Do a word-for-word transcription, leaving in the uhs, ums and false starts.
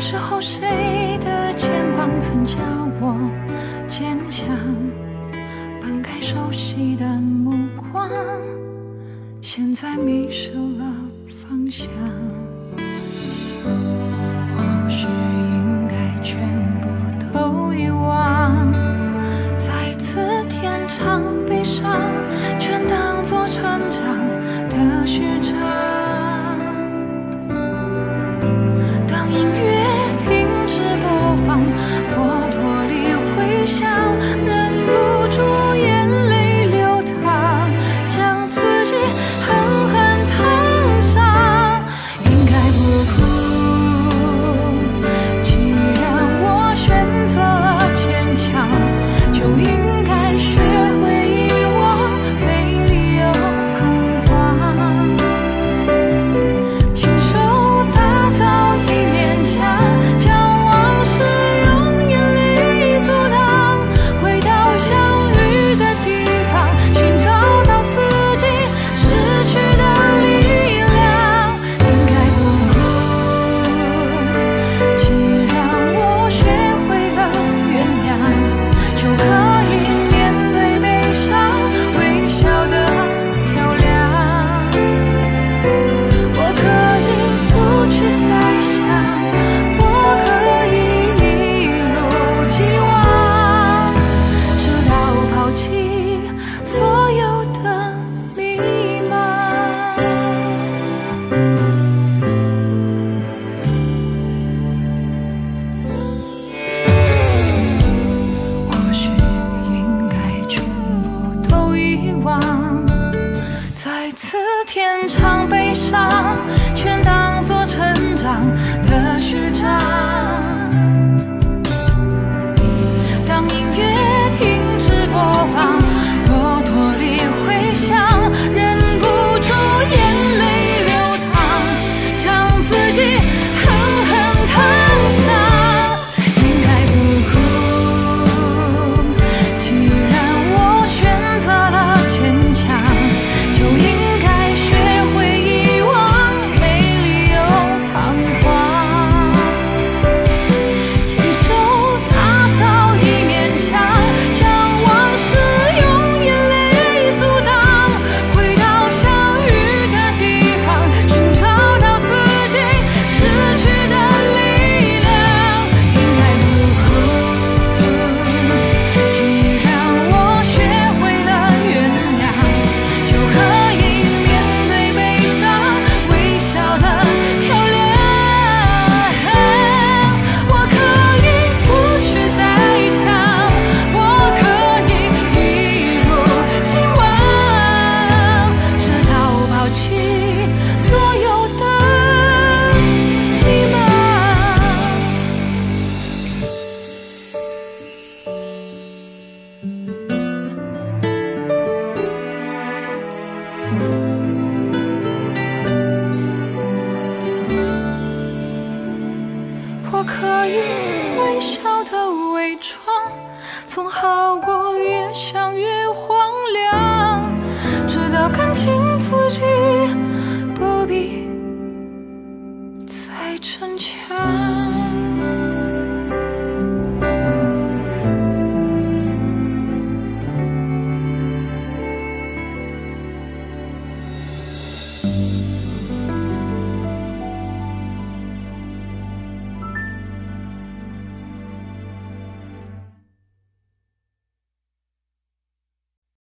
时候谁的肩膀曾教我坚强？本该熟悉的目光，现在迷失了方向。或许应该全部都遗忘，再次填唱悲伤，全当作成长的序章。当音乐停止播放，我脱离回响，忍不住眼泪流淌，将自己狠狠烫伤。应该不哭，既然我选择了坚强，就应该学会遗忘，没理由彷徨。亲手打造一面墙，将往事用眼泪阻挡，回到相遇的地方，寻找到自己失去的力量。应该不哭，既然我学会了原谅，就可以面对悲伤，微笑的漂亮。我可以不去再想，我可以一如既往，直到抛弃所有的迷茫。或许应该全部都遗忘，再次填唱悲伤，全当作成长的序章。当音乐停止播放，我脱离回响，忍不住眼泪流淌，将自己狠狠烫伤。应该不哭，既然我选择了坚强，就应该学会遗忘，没理由彷徨。亲手打造一面墙，将往事用眼泪阻挡，回到相遇的地方，寻找到自己失去的力量。应该不哭，既然我学会了原谅，就可以面对悲伤，微笑的漂亮。我可以不去再想，我可以一如既往，直到抛弃所有的迷茫。我可以微笑的伪装，总好过越想越荒凉，直到看清自己不必再逞强。